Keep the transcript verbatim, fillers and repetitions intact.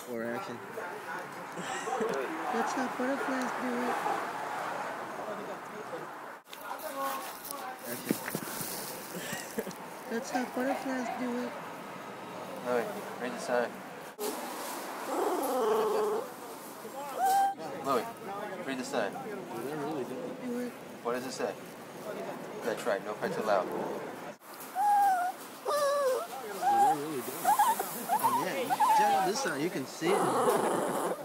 Or action. That's how butterflies do it. Action. That's how butterflies do it. Louie, read the sign. Louie, read the sign. Do they really do it? What does it say? That's right, no pets allowed. Do they really do it? And yeah, you check out this sign, you can see it.